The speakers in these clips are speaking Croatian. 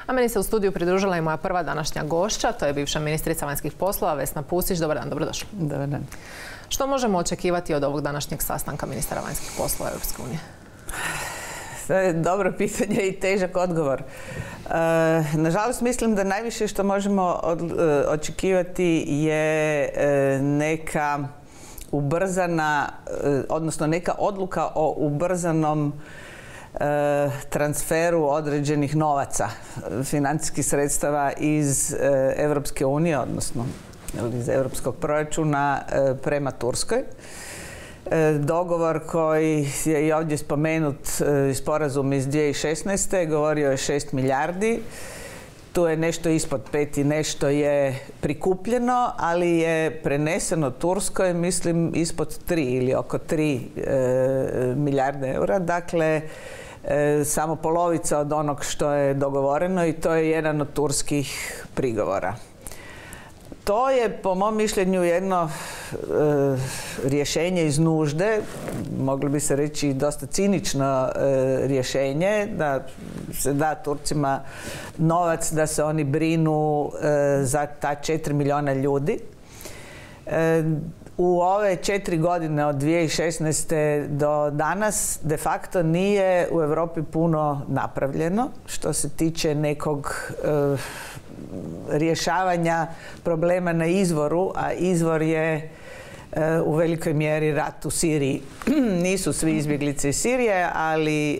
A meni se u studiju pridružila i moja prva današnja gošća, to je bivša ministrica vanjskih poslova Vesna Pusić. Dobar dan, dobrodošli. Dobar dan. Što možemo očekivati od ovog današnjeg sastanka ministara vanjskih poslova Europske unije? To je dobro pitanje i težak odgovor. Nažalost, mislim da najviše što možemo očekivati je neka ubrzana, odnosno neka odluka o ubrzanom transferu određenih novaca, financijskih sredstava iz Europske unije, odnosno iz europskog proračuna prema Turskoj. Dogovor koji je i ovdje spomenut, sporazum iz 2016. govorio je 6 milijardi. Tu je nešto ispod 5 i nešto je prikupljeno, ali je preneseno Turskoj, mislim, ispod 3 ili oko 3 milijarde eura. Dakle, samo polovica od onog što je dogovoreno i to je jedan od turskih prigovora. To je, po mom mišljenju, jedno rješenje iz nužde, moglo bi se reći dosta cinično rješenje, da se da Turcima novac da se oni brinu za ta 4 milijuna ljudi. U ove 4 godine od 2016. do danas de facto nije u Europi puno napravljeno što se tiče nekog rješavanja problema na izvoru, a izvor je u velikoj mjeri rat u Siriji. Nisu svi izbjeglice iz Sirije, ali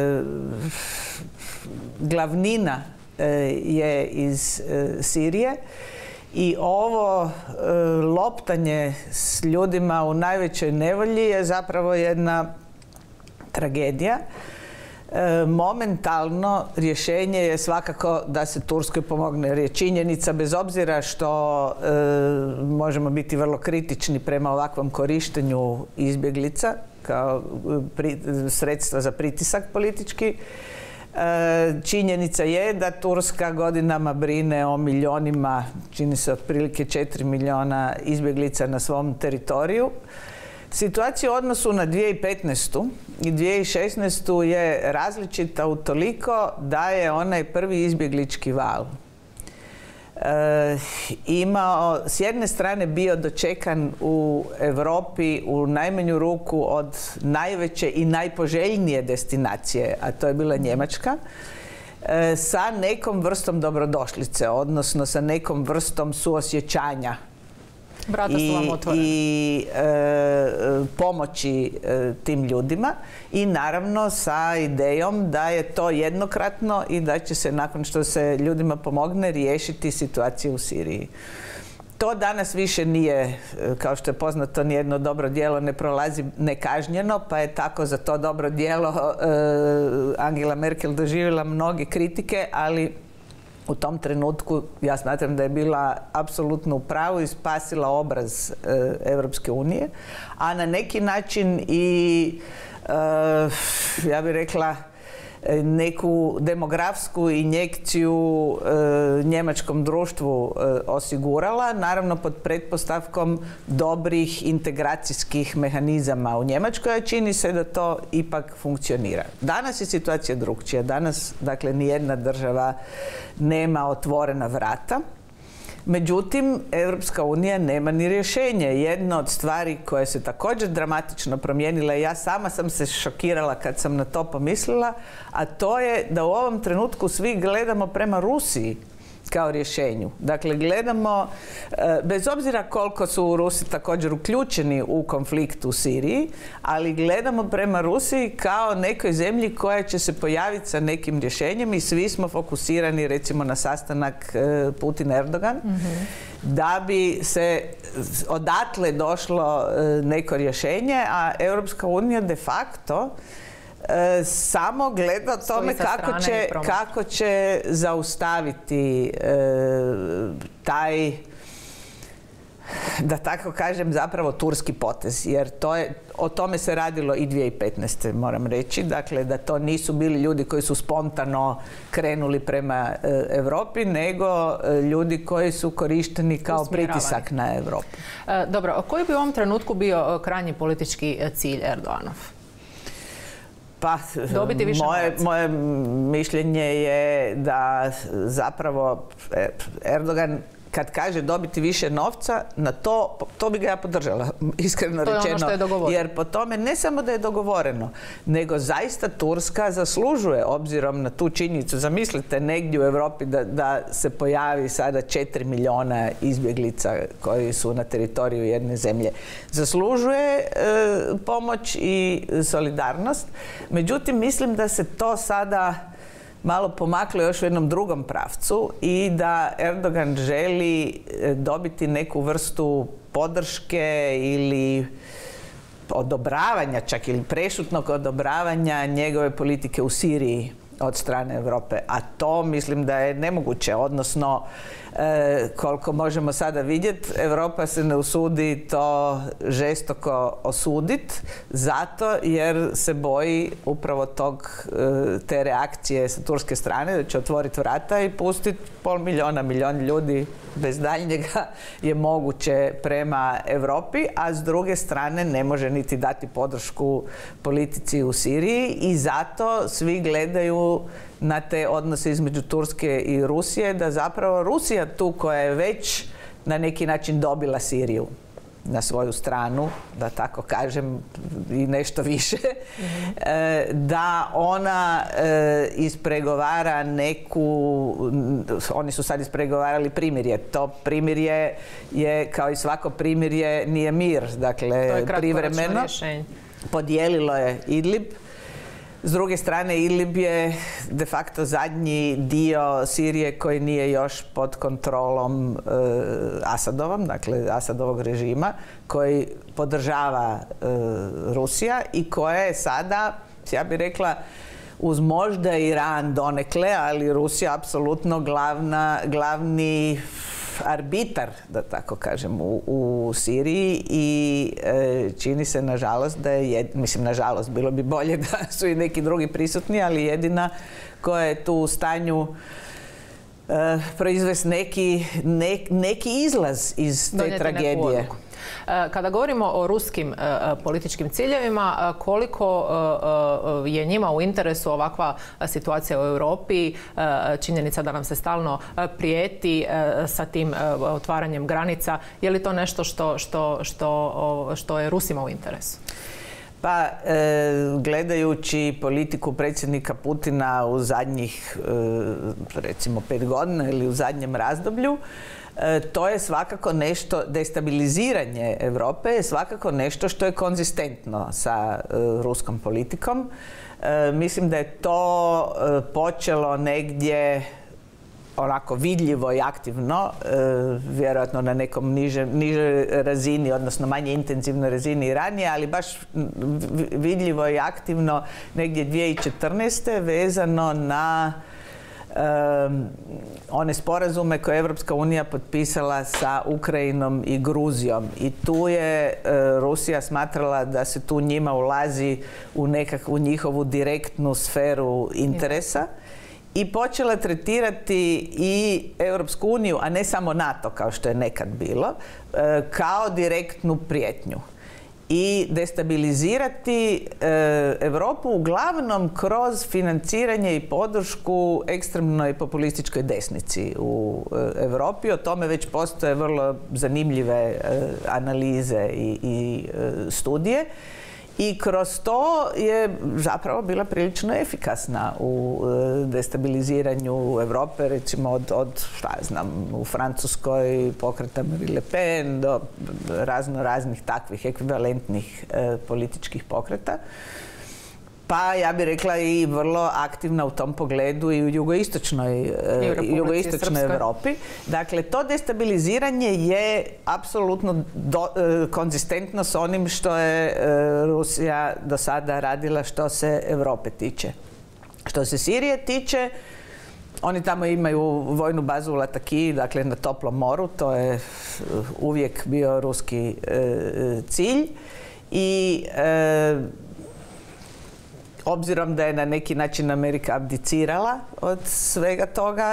glavnina je iz Sirije. I ovo loptanje s ljudima u najvećoj nevolji je zapravo jedna tragedija. Momentalno rješenje je svakako da se Turskoj pomogne, jer je činjenica, bez obzira što možemo biti vrlo kritični prema ovakvom korištenju izbjeglica kao sredstva za pritisak politički, činjenica je da Turska godinama brine o milionima, čini se otprilike 4 milijuna izbjeglica na svom teritoriju. Situacija u odnosu na 2015. i 2016. je različita utoliko da je onaj prvi izbjeglički val imao, s jedne strane bio dočekan u Europi u najmanju ruku od najveće i najpoželjnije destinacije, a to je bila Njemačka, sa nekom vrstom dobrodošlice, odnosno sa nekom vrstom suosjećanja i pomoći tim ljudima i naravno sa idejom da je to jednokratno i da će se nakon što se ljudima pomogne riješiti situacija u Siriji. To danas više nije, kao što je poznato, nijedno dobro djelo ne prolazi nekažnjeno, pa je tako za to dobro djelo Angela Merkel doživjela mnoge kritike, ali u tom trenutku ja smatram da je bila apsolutno u pravu i spasila obraz Europske unije, a na neki način i ja bih rekla neku demografsku injekciju njemačkom društvu osigurala, naravno pod pretpostavkom dobrih integracijskih mehanizama u Njemačkoj, a čini se da to ipak funkcionira. Danas je situacija drukčija. Danas, dakle, nijedna država nema otvorena vrata. Međutim, Europska unija nema ni rješenje. Jedna od stvari koja se također dramatično promijenila i ja sama sam se šokirala kad sam na to pomislila, a to je da u ovom trenutku svi gledamo prema Rusiji kao rješenju. Dakle, gledamo, bez obzira koliko su Rusi također uključeni u konflikt u Siriji, ali gledamo prema Rusiji kao nekoj zemlji koja će se pojaviti sa nekim rješenjem i svi smo fokusirani recimo na sastanak Putin-Erdogan, da bi se odatle došlo neko rješenje, a Europska unija de facto samo gleda o tome kako će zaustaviti taj, da tako kažem, zapravo turski potez. Jer o tome se radilo i 2015. moram reći. Dakle, da to nisu bili ljudi koji su spontano krenuli prema Europi, nego ljudi koji su korišteni kao pritisak na Europu. Dobro, koji bi u ovom trenutku bio krajnji politički cilj Erdoganov? Pa, dobiti više novaca? Moje mišljenje je da zapravo Erdogan kad kaže dobiti više novca, na to bi ga ja podržala, iskreno rečeno. To je ono što je dogovoreno. Jer po tome ne samo da je dogovoreno, nego zaista Turska zaslužuje, obzirom na tu činjenicu. Zamislite negdje u Europi da se pojavi sada 4 milijuna izbjeglica koji su na teritoriju jedne zemlje. Zaslužuje pomoć i solidarnost. Međutim, mislim da se to sada malo pomaklo još u jednom drugom pravcu i da Erdogan želi dobiti neku vrstu podrške ili odobravanja, čak ili prešutnog odobravanja njegove politike u Siriji od strane Europe. A to mislim da je nemoguće, odnosno koliko možemo sada vidjeti, Europa se ne usudi to žestoko osuditi zato jer se boji upravo te reakcije sa turske strane da će otvoriti vrata i pustiti milijun ljudi bez daljnjega je moguće prema Europi, a s druge strane ne može niti dati podršku politici u Siriji i zato svi gledaju na te odnose između Turske i Rusije, da zapravo Rusija tu koja je već na neki način dobila Siriju na svoju stranu, da tako kažem, i nešto više, da ona ispregovara oni su sad ispregovarali primirje. To primirje je, kao i svako primirje, nije mir, dakle, privremeno. Podijelilo je Idlib. S druge strane, Idlib je de facto zadnji dio Sirije koji nije još pod kontrolom Asadovom, dakle Asadovog režima, koji podržava Rusija i koja je sada, ja bih rekla, uz možda Iran donekle, ali Rusija apsolutno glavni arbitar, da tako kažem, u Siriji i čini se nažalost da je, mislim nažalost, bilo bi bolje da su i neki drugi prisutni, ali jedina koja je tu u stanju proizvesti neki izlaz iz te tragedije. Kada govorimo o ruskim političkim ciljevima, koliko je njima u interesu ovakva situacija u Europi, činjenica da nam se stalno prijeti sa tim otvaranjem granica, je li to nešto što je Rusima u interesu? Pa, gledajući politiku predsjednika Putina u zadnjih, recimo, 5 godina ili u zadnjem razdoblju, to je svakako nešto, destabiliziranje Europe je svakako nešto što je konzistentno sa ruskom politikom. Mislim da je to počelo negdje onako vidljivo i aktivno, vjerojatno na nekom nižoj razini, odnosno manje intenzivnoj razini i ranije, ali baš vidljivo i aktivno negdje 2014. vezano na one sporazume koje je Evropska unija potpisala sa Ukrajinom i Gruzijom. I tu je Rusija smatrala da se tu njima ulazi u njihovu direktnu sferu interesa i počela tretirati i Europsku uniju, a ne samo NATO, kao što je nekad bilo, kao direktnu prijetnju. I destabilizirati Europu uglavnom kroz financiranje i podršku ekstremnoj populističkoj desnici u Europi. O tome već postoje vrlo zanimljive analize i studije. I kroz to je zapravo bila prilično efikasna u destabiliziranju Europe, recimo od u Francuskoj pokreta Marine Le Pen do raznih takvih ekvivalentnih političkih pokreta. Pa ja bih rekla i vrlo aktivna u tom pogledu i u jugoistočnoj Europi. Dakle, to destabiliziranje je apsolutno konzistentno s onim što je Rusija do sada radila što se Europe tiče. Što se Sirije tiče, oni tamo imaju vojnu bazu u Latakiji, dakle na toplom moru, to je uvijek bio ruski cilj i obzirom da je na neki način Amerika abdicirala od svega toga,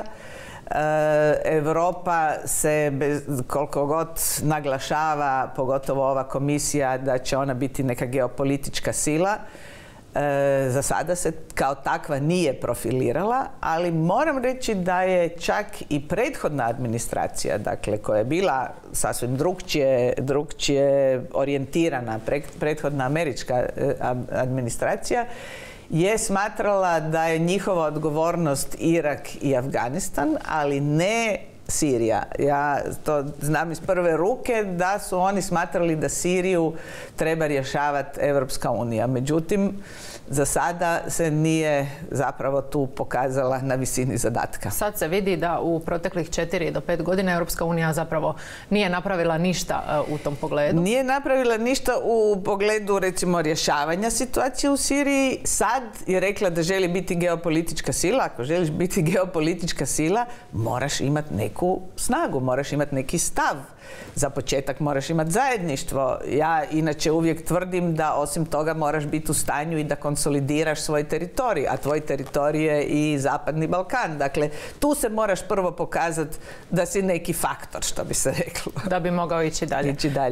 Europa se, koliko god naglašava, pogotovo ova komisija, da će ona biti neka geopolitička sila, Za sada se kao takva nije profilirala, ali moram reći da je čak i prethodna administracija, dakle koja je bila sasvim drukčije orijentirana, prethodna američka administracija, je smatrala da je njihova odgovornost Irak i Afganistan, ali ne Sirija. Ja to znam iz prve ruke da su oni smatrali da Siriju treba rješavati Europska unija. Međutim, za sada se nije zapravo tu pokazala na visini zadatka. Sad se vidi da u proteklih 4 do 5 godina Europska unija zapravo nije napravila ništa u tom pogledu. Nije napravila ništa u pogledu, recimo, rješavanja situacije u Siriji. Sad je rekla da želi biti geopolitička sila. Ako želiš biti geopolitička sila, moraš imati neku snagu, moraš imati neki stav. Za početak moraš imati zajedništvo. Ja inače uvijek tvrdim da osim toga moraš biti u stanju i da konsolidiraš svoj teritorij, a tvoj teritorij je i Zapadni Balkan. Dakle, tu se moraš prvo pokazati da si neki faktor, što bi se reklo. Da bi mogao ići dalje.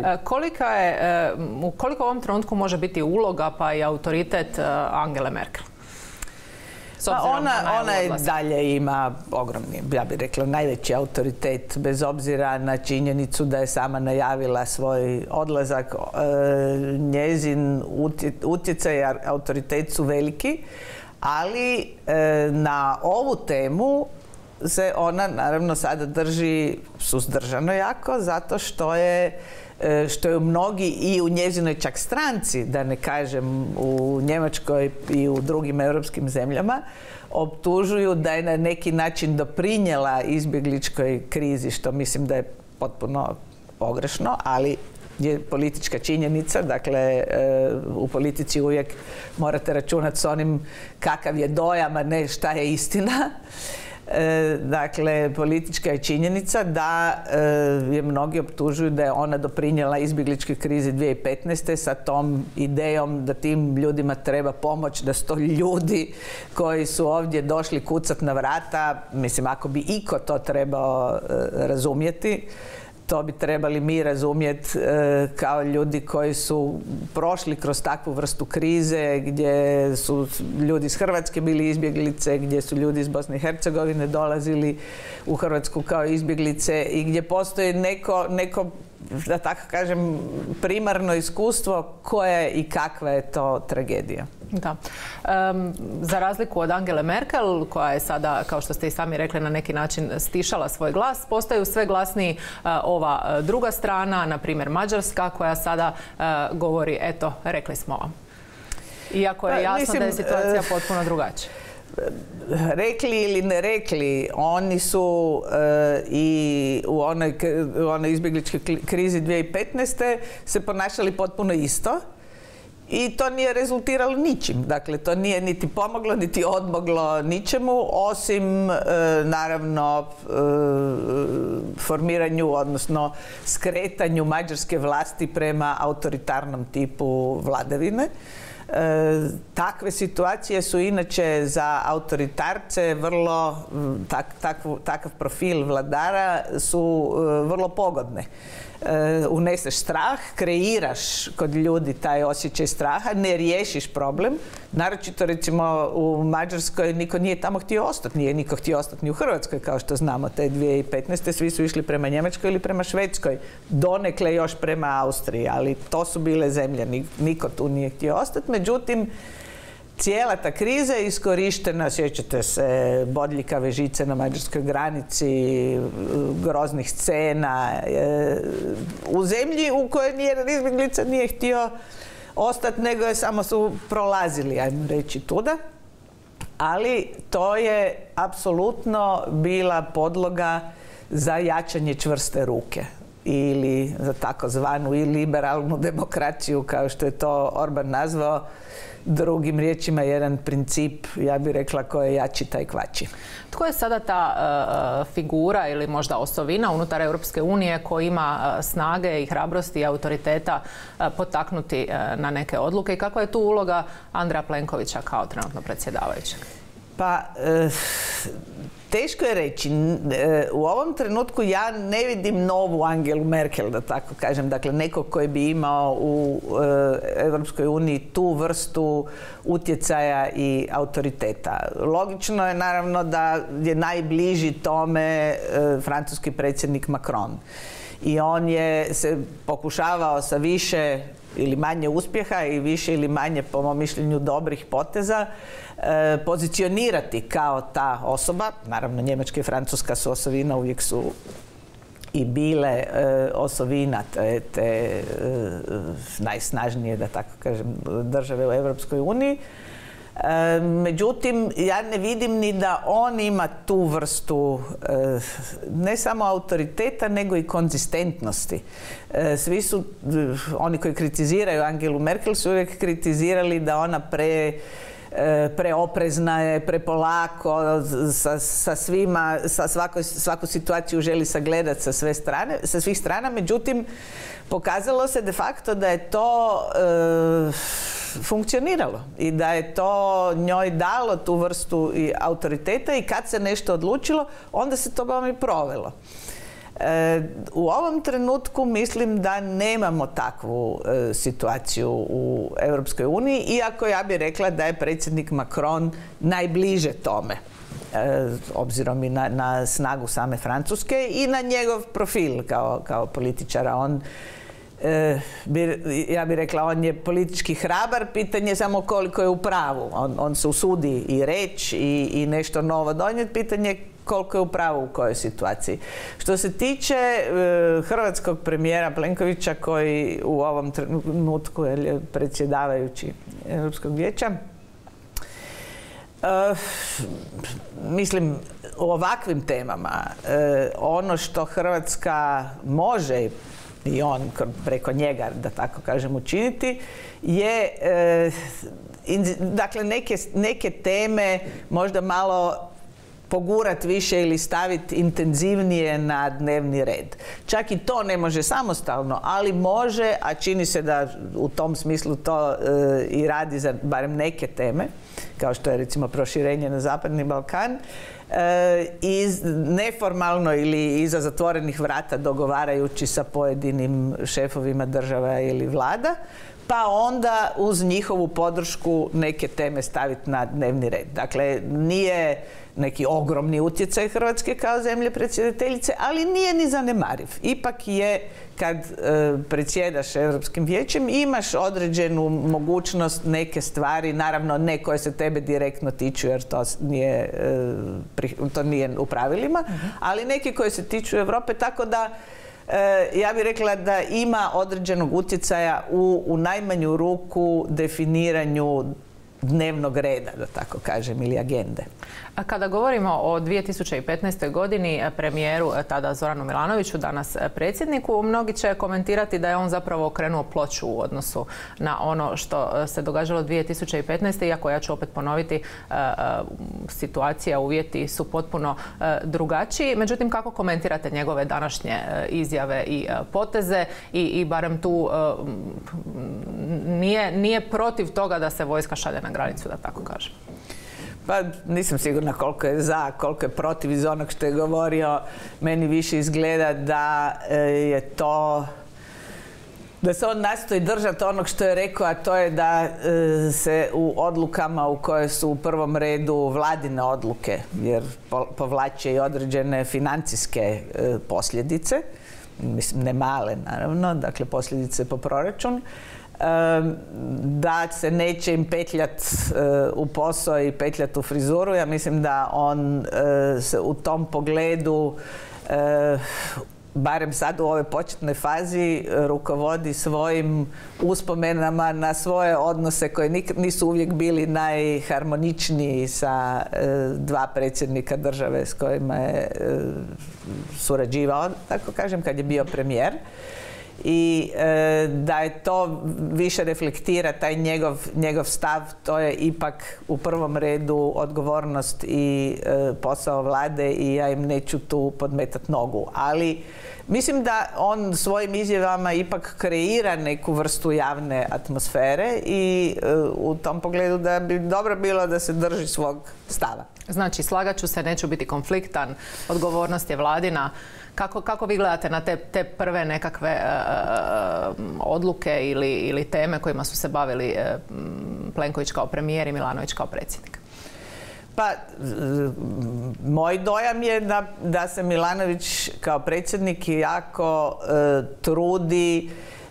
Koliko u ovom trenutku može biti uloga pa i autoritet Angele Merkel? Pa ona i dalje ima ogromni, ja bih rekla, najveći autoritet, bez obzira na činjenicu da je sama najavila svoj odlazak. Njezin utjecaj i autoritet su veliki, ali na ovu temu se ona naravno sada drži suzdržano jako, zato što je mnogi i u njezinoj čak stranci, da ne kažem u Njemačkoj i u drugim europskim zemljama, optužuju da je na neki način doprinijela izbjegličkoj krizi, što mislim da je potpuno pogrešno, ali je politička činjenica. Dakle, u politici uvijek morate računati s onim kakav je dojam, a ne šta je istina. Dakle, politička je činjenica da je mnogi optužuju da je ona doprinijela izbjegličkoj krizi 2015. sa tom idejom da tim ljudima treba pomoć, da su to ljudi koji su ovdje došli kucat na vrata. Mislim, ako bi iko to trebao razumjeti, to bi trebali mi razumjeti kao ljudi koji su prošli kroz takvu vrstu krize, gdje su ljudi iz Hrvatske bili izbjeglice, gdje su ljudi iz Bosne i Hercegovine dolazili u Hrvatsku kao izbjeglice i gdje postoji neko, da tako kažem, primarno iskustvo koje i kakva je to tragedija. Da. Za razliku od Angele Merkel, koja je sada, kao što ste i sami rekli, na neki način stišala svoj glas, postaju sve glasniji ova druga strana, na primjer Mađarska, koja sada govori, eto, rekli smo vam. Iako je jasno da je situacija potpuno drugačija. Rekli ili ne rekli, oni su i u onoj izbjegličkoj krizi 2015. se ponašali potpuno isto. I to nije rezultiralo ničim. Dakle, to nije niti pomoglo, niti odmoglo ničemu, osim, naravno, formiranju, odnosno skretanju mađarske vlasti prema autoritarnom tipu vladavine. Takve situacije su inače za autoritarce takav profil vladara su vrlo pogodne. Uneseš strah, kreiraš kod ljudi taj osjećaj straha, ne riješiš problem. Naročito, recimo, u Mađarskoj niko nije tamo htio ostati. Nije niko htio ostati ni u Hrvatskoj, kao što znamo. Te 2015. svi su išli prema Njemačkoj ili prema Švedskoj. Donekle još prema Austriji, ali to su bile zemlje. Niko tu nije htio ostati. Međutim, cijela ta kriza je iskorištena, sjećate se bodljikave žice na mađarskoj granici, groznih scena, u zemlji u kojoj nijedan izbjeglica nije htio ostati, nego je samo su prolazili, ajmo reći, tuda. Ali to je apsolutno bila podloga za jačanje čvrste ruke ili za takozvanu i liberalnu demokraciju, kao što je to Orban nazvao. Drugim riječima, jedan princip, ja bih rekla, koji je jači taj kvači. Tko je sada ta figura ili možda osovina unutar Europske unije koja ima snage i hrabrosti i autoriteta potaknuti na neke odluke i kakva je tu uloga Andreja Plenkovića kao trenutno predsjedavajućeg? Pa, Teško je reći. U ovom trenutku ja ne vidim novu Angelu Merkel, da tako kažem. Dakle, nekog koji bi imao u Europskoj uniji tu vrstu utjecaja i autoriteta. Logično je naravno da je najbliži tome francuski predsjednik Macron. I on je se pokušavao sa više ili manje uspjeha i više ili manje, po mom mišljenju, dobrih poteza pozicionirati kao ta osoba. Naravno, Njemačka i Francuska su osovina, uvijek su i bile osovina te najsnažnije, da tako kažem, države u Europskoj uniji. Međutim, ja ne vidim ni da on ima tu vrstu ne samo autoriteta, nego i konzistentnosti. Svi su, oni koji kritiziraju Angelu Merkel, su uvijek kritizirali da ona preoprezna je, prepolako, sa svima, svaku situaciju želi sagledati sa svih strana. Međutim, pokazalo se de facto da je to funkcioniralo i da je to njoj dalo tu vrstu autoriteta i kad se nešto odlučilo, onda se to bome i provelo. U ovom trenutku mislim da nemamo takvu situaciju u Europskoj uniji, iako ja bih rekla da je predsjednik Macron najbliže tome, obzirom i na snagu same Francuske i na njegov profil kao političara. On, ja bih rekla, on je politički hrabar, pitanje je samo koliko je u pravu. On se usudi i reći i nešto novo donijeti, pitanje je koliko je u pravu u kojoj situaciji. Što se tiče hrvatskog premijera Plenkovića, koji u ovom trenutku je predsjedavajući Europskog vijeća, mislim, u ovakvim temama ono što Hrvatska može i on preko njega, da tako kažem, učiniti je dakle neke teme možda malo pogurati više ili staviti intenzivnije na dnevni red. Čak i to ne može samostalno, ali može, a čini se da u tom smislu to i radi za barem neke teme, kao što je recimo proširenje na Zapadni Balkan, neformalno ili iza zatvorenih vrata dogovarajući sa pojedinim šefovima država ili vlada, pa onda uz njihovu podršku neke teme staviti na dnevni red. Dakle, nije neki ogromni utjecaj Hrvatske kao zemlje predsjedateljice, ali nije ni zanemariv. Ipak je, kad predsjedaš Europskim vijećem, imaš određenu mogućnost neke stvari, naravno ne koje se tebe direktno tiču, jer to nije u pravilima, ali neke koje se tiču Europe, tako da ja bih rekla da ima određenog utjecaja u najmanju ruku definiranju dnevnog reda, da tako kažem, ili agende. A kada govorimo o 2015. godini, premijeru tada Zoranu Milanoviću, danas predsjedniku, mnogi će komentirati da je on zapravo okrenuo ploču u odnosu na ono što se događalo 2015. Iako, ja ću opet ponoviti, situacija, uvjeti su potpuno drugačiji. Međutim, kako komentirate njegove današnje izjave i poteze i barem tu nije protiv toga da se vojska šalje na granicu, da tako kažem? Pa nisam sigurna koliko je za, koliko je protiv iz onog što je govorio. Meni više izgleda da je to, da se on nastoji držati onog što je rekao, a to je da se u odlukama u koje su u prvom redu vladine odluke, jer povlače i određene financijske posljedice, mislim ne male naravno, dakle posljedice po proračun, da se neće im petljat u posao i petljat u frizuru. Ja mislim da on se u tom pogledu, barem sad u ovoj početnoj fazi, rukovodi svojim uspomenama na svoje odnose koji nisu uvijek bili najharmoničniji sa dva predsjednika države s kojima je surađivao, tako kažem, kad je bio premijer. I da je to više reflektira taj njegov stav, to je ipak u prvom redu odgovornost i posao vlade i ja im neću tu podmetati nogu. Ali mislim da on svojim izjavama ipak kreira neku vrstu javne atmosfere i u tom pogledu da bi dobro bilo da se drži svog stava. Znači, slagat ću se, neću biti konfliktan, odgovornost je vladina. Kako vi gledate na te prve nekakve odluke ili teme kojima su se bavili Plenković kao premijer i Milanović kao predsjednik? Pa, moj dojam je da se Milanović kao predsjednik jako trudi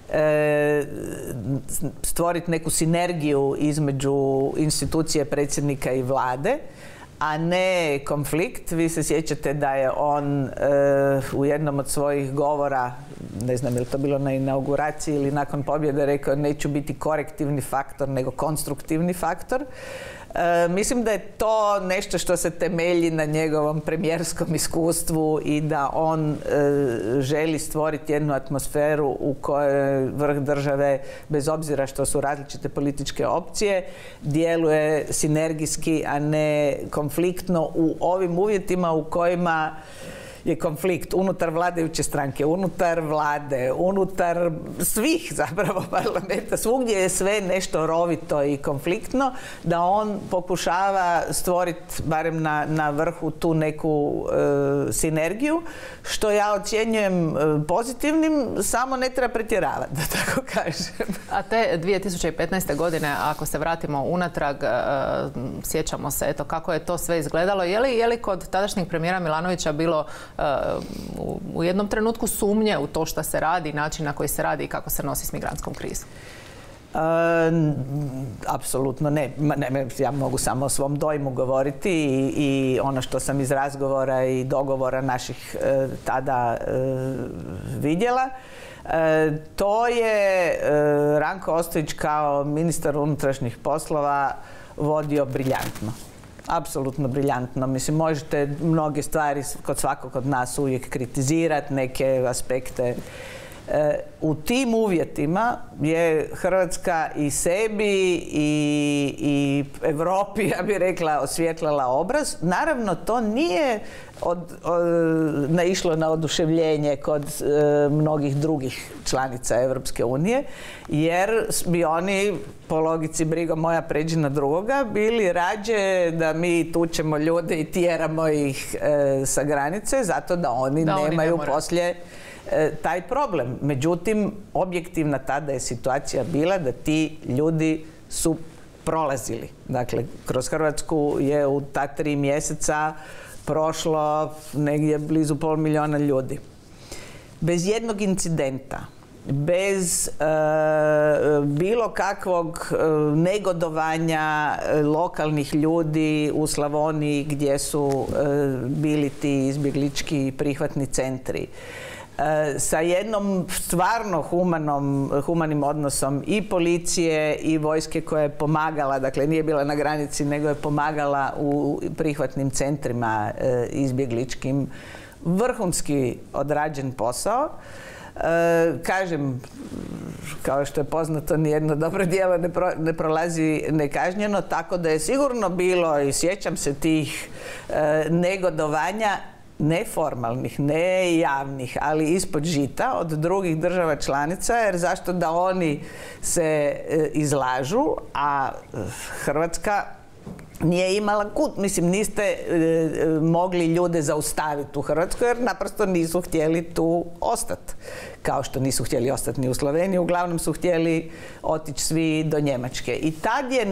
stvoriti neku sinergiju između institucije predsjednika i vlade, a ne konflikt. Vi se sjećate da je on u jednom od svojih govora, ne znam je li to bilo na inauguraciji ili nakon pobjede, rekao neću biti korektivni faktor nego konstruktivni faktor. Mislim da je to nešto što se temelji na njegovom premijerskom iskustvu i da on želi stvoriti jednu atmosferu u kojoj vrh države, bez obzira što su različite političke opcije, djeluje sinergijski, a ne konfliktno u ovim uvjetima u kojima je konflikt unutar vladajuće stranke, unutar vlade, unutar svih zapravo parlamenta, svugdje je sve nešto rovito i konfliktno, da on pokušava stvoriti barem na vrhu tu neku sinergiju, što ja ocjenjujem pozitivnim, samo ne treba pretjeravati, da tako kažem. A te 2015. godine, ako se vratimo unatrag, sjećamo se, eto, kako je to sve izgledalo. Je li kod tadašnjeg premijera Milanovića bilo u jednom trenutku sumnje u to što se radi, način na koji se radi i kako se nosi s migrantskom krizom? Apsolutno ne. Ja mogu samo o svom dojmu govoriti i ono što sam iz razgovora i dogovora naših tada vidjela. To je Ranko Ostojić kao ministar unutrašnjih poslova vodio briljantno. Apsolutno briljantno. Mislim, možete mnoge stvari kod svakog od nas uvijek kritizirati, neke aspekte. U tim uvjetima je Hrvatska i sebi i Europi, ja bih rekla, osvijetlila obraz. Naravno, to nije naišlo na oduševljenje kod mnogih drugih članica Europske unije, jer bi oni, po logici brigo moja pređi na drugoga, bili rađe da mi tučemo ljude i tjeramo ih sa granice, zato da oni nemaju poslije taj problem. Međutim, objektivna tada je situacija bila da ti ljudi su prolazili. Dakle, kroz Hrvatsku je u ta 3 mjeseca prošlo negdje blizu 500 000 ljudi. Bez jednog incidenta, bez bilo kakvog negodovanja lokalnih ljudi u Slavoniji gdje su bili ti izbjeglički prihvatni centri, sa jednom stvarno humanim odnosom i policije i vojske koja je pomagala, dakle nije bila na granici nego je pomagala u prihvatnim centrima izbjegličkim, vrhunski odrađen posao. Kažem, kao što je poznato, nijedno dobro djelo ne prolazi nekažnjeno, tako da je sigurno bilo, i sjećam se tih negodovanja, neformalnih, ne javnih, ali ispod žita od drugih država članica, jer zašto da oni se izlažu, a Hrvatska nije imala kut. Mislim, niste mogli ljude zaustaviti u Hrvatskoj jer naprosto nisu htjeli tu ostati. Kao što nisu htjeli ostati ni u Sloveniji, uglavnom su htjeli otići svi do Njemačke. I tad je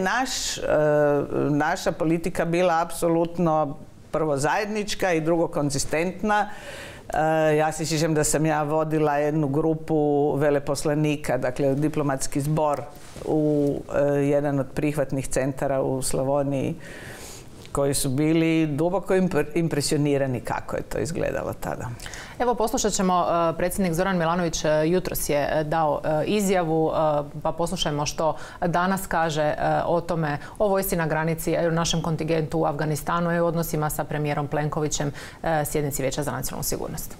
naša politika bila apsolutno prvo zajednička i drugo konzistentna. Ja se sjećam da sam ja vodila jednu grupu veleposlanika, dakle diplomatski zbor u jedan od prihvatnih centara u Slavoniji, koji su bili duboko impresionirani kako je to izgledalo tada. Evo, poslušat ćemo, predsjednik Zoran Milanović jutros je dao izjavu, pa poslušajmo što danas kaže o tome, o vojsci na granici, o našem kontingentu u Afganistanu i o odnosima sa premijerom Plenkovićem, sjednici Vijeća za nacionalnu sigurnost.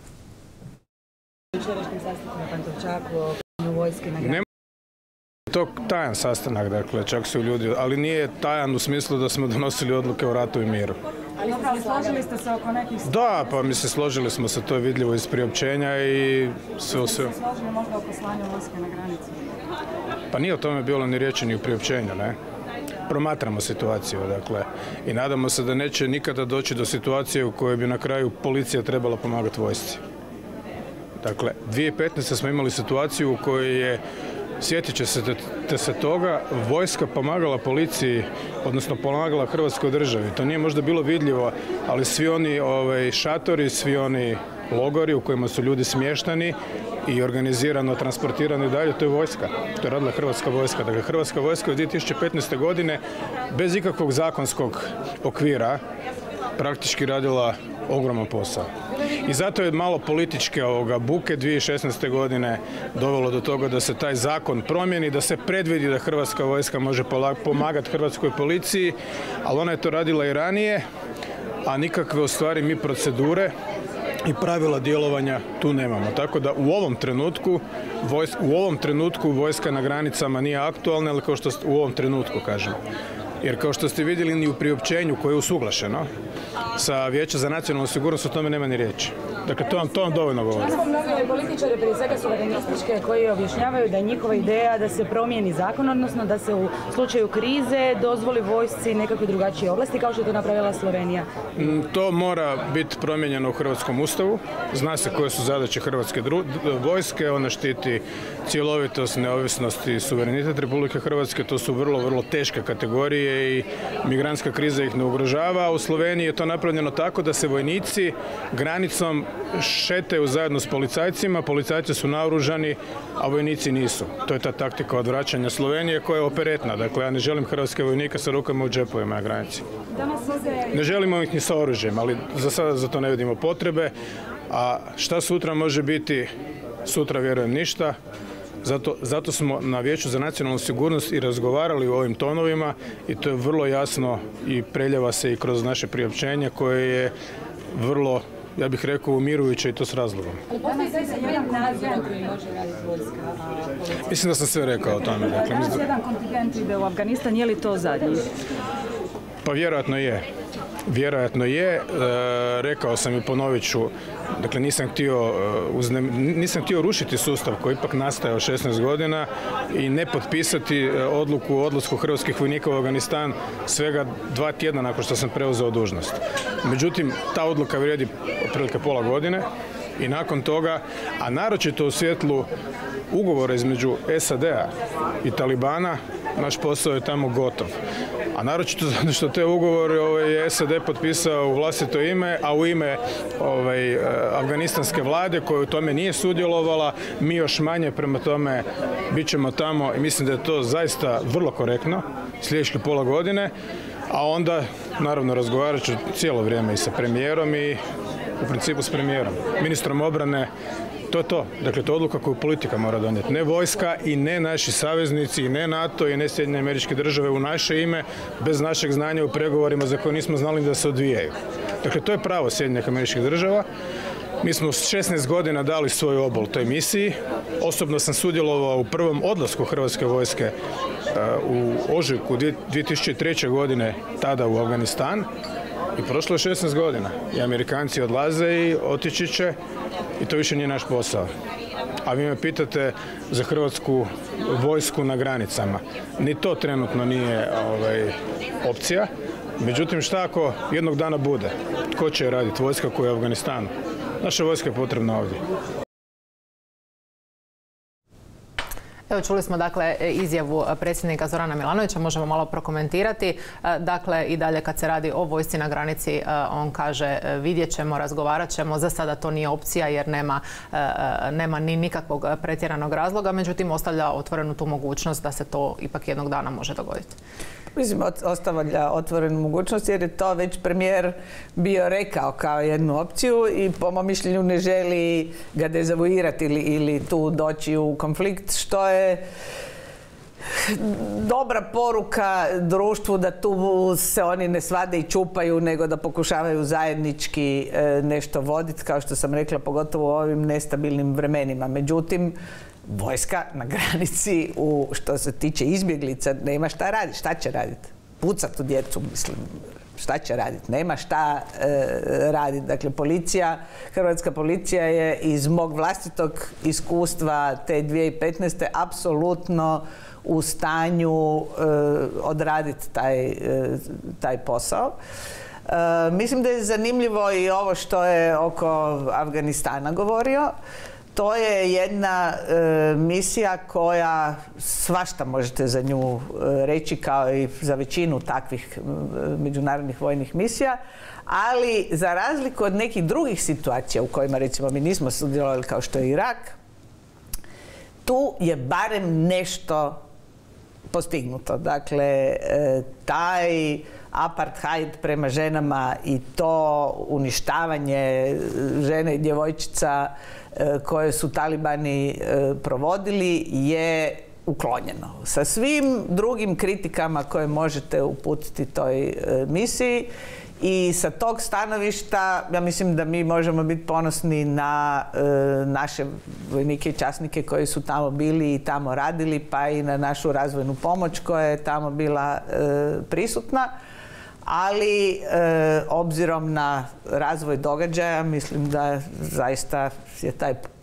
Jučerašnji sastanak na Pantovčaku o vojske na granici. To tajan sastanak, dakle, čak su ljudi, ali nije tajan u smislu da smo donosili odluke o ratu i miru. Ali složili ste se oko nekih stvari? Da, pa mislim, složili smo se, to je vidljivo iz priopćenja i sve u sve. Ste se složili možda oko slanja vojske na granicu? Pa nije o tome bilo ni riječi ni u priopćenju, ne? promatramo situaciju, dakle, i nadamo se da neće nikada doći do situacije u kojoj bi na kraju policija trebala pomagati vojsci. Dakle, 2015. smo imali situaciju u kojoj je, sjetit će se toga, vojska pomagala policiji, odnosno pomagala Hrvatskoj državi. To nije možda bilo vidljivo, ali svi oni šatori, svi oni logori u kojima su ljudi smještani i organizirano transportirani dalje, to je vojska. To je radila Hrvatska vojska. Dakle, Hrvatska vojska od 2015. godine bez ikakvog zakonskog okvira praktički radila ogroman posao. I zato je malo političke buke 2016. godine dovelo do toga da se taj zakon promijeni, da se predvidi da Hrvatska vojska može pomagati Hrvatskoj policiji, ali ona je to radila i ranije, a nikakve u stvari mi procedure i pravila djelovanja tu nemamo. Tako da u ovom trenutku vojska na granicama nije aktualna, ali kao što u ovom trenutku kažem. Jer kao što ste vidjeli ni u priopćenju koje je usuglašeno sa Vijeća za nacionalnu sigurnost, o tome nema ni riječi. Dakle, to vam dovoljno govori. Imamo mnogi političari, prije svega suverenističke, koji objašnjavaju da je njihova ideja da se promijeni zakon, odnosno da se u slučaju krize dozvoli vojsci nekakve drugačije ovlasti, kao što je to napravila Slovenija. To mora biti promijenjeno u Hrvatskom ustavu. Zna se koje su zadaće Hrvatske vojske. Ona štiti cjelovitost, neovisnost i suverenitet Republike Hrvatske. To su vrlo, vrlo teške kategorije i migrantska kriza ih ne ugrožava. U Sloveniji je to napravljeno tako da se vojnici granicom šetaju zajedno s policajcima, policajci su naoružani, a vojnici nisu. To je ta taktika odvraćanja Slovenije koja je operetna. Dakle, ja ne želim hrvatske vojnike sa rukama u džepovima na granici. Ne želimo ih ni sa oružjem, ali za sada za to ne vidimo potrebe. A šta sutra može biti? Sutra vjerujem ništa. Zato smo na Vijeću za nacionalnu sigurnost i razgovarali o ovim tonovima i to je vrlo jasno i preljeva se i kroz naše priopćenje koje je vrlo, ja bih rekao, umirujuće i to s razlogom. Mislim da sam sve rekao o tome. Danas jedan kontingent ide u Afganistan, je li to zadnji? Pa vjerojatno je. Vjerojatno je. Rekao sam i ponovit ću, dakle nisam htio rušiti sustav koji ipak nastaje od 16 godina i ne potpisati odluku o odlasku hrvatskih vojnika u Afganistan svega 2 tjedna nakon što sam preuzeo dužnost. Međutim, ta odluka vrijedi otprilike pola godine i nakon toga, a naročito u svjetlu ugovora između SAD-a i Talibana, naš posao je tamo gotov. A naročito zato što te ugovore je SAD potpisao u vlastito ime, a u ime afganistanske vlade koja u tome nije sudjelovala, mi još manje, prema tome bit ćemo tamo i mislim da je to zaista vrlo korektno sljedećih pola godine, a onda naravno razgovarat ću cijelo vrijeme i sa premijerom i u principu s premijerom, ministrom obrane. To je to. Dakle, to je odluka koju politika mora donijeti. Ne vojska i ne naši saveznici i ne NATO i ne Sjedinjene Američke Države u naše ime bez našeg znanja u pregovorima za koje nismo znali da se odvijaju. Dakle, to je pravo Sjedinjenih Američkih Država. Mi smo s 16 godina dali svoj obol toj misiji. Osobno sam sudjelovao u prvom odlasku Hrvatske vojske u ožujku 2003. godine tada u Afganistan. I prošlo je 16 godina i Amerikanci odlaze i otići će i to više nije naš posao. A vi me pitate za Hrvatsku vojsku na granicama. Ni to trenutno nije opcija. Međutim, šta ako jednog dana bude? Tko će raditi? Vojska koja je u Afganistanu. Naša vojska je potrebna ovdje. Evo, čuli smo dakle izjavu predsjednika Zorana Milanovića, možemo malo prokomentirati. Dakle, i dalje kad se radi o vojsci na granici, on kaže vidjet ćemo, razgovarat ćemo, za sada to nije opcija jer nema ni nikakvog pretjeranog razloga, međutim ostavlja otvorenu tu mogućnost da se to ipak jednog dana može dogoditi. Mislim, ostavlja otvorenu mogućnost jer je to već premijer bio rekao kao jednu opciju i po mom mišljenju ne želi ga dezavuirati ili tu doći u konflikt, što je dobra poruka društvu da tu se oni ne svade i čupaju, nego da pokušavaju zajednički nešto voditi, kao što sam rekla, pogotovo u ovim nestabilnim vremenima. Međutim, vojska na granici, što se tiče izbjeglica, nema šta raditi. Šta će raditi? Pucat u djecu, mislim. Šta će raditi? Nema šta raditi. Dakle, hrvatska policija je iz mog vlastitog iskustva te 2015. apsolutno u stanju odraditi taj posao. Mislim da je zanimljivo i ovo što je oko Afganistana govorio. To je jedna misija koja, svašta možete za nju reći kao i za većinu takvih međunarodnih vojnih misija, ali za razliku od nekih drugih situacija u kojima recimo mi nismo sudjelovali kao što je Irak, tu je barem nešto postignuto. Dakle, taj apartheid prema ženama i to uništavanje žene i djevojčica koje su talibani provodili je uklonjeno. Sa svim drugim kritikama koje možete uputiti toj misiji i sa tog stanovišta ja mislim da mi možemo biti ponosni na naše vojnike i časnike koji su tamo bili i tamo radili, pa i na našu razvojnu pomoć koja je tamo bila prisutna. Ali obzirom na razvoj događaja mislim da zaista je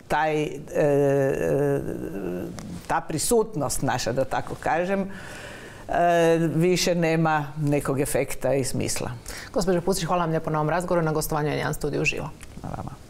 ta prisutnost naša, da tako kažem, više nema nekog efekta i smisla. Gospođo Pusić, hvala vam lijepo na ovom razgovoru, na gostovanju N1 studiju uživo. Hvala vama.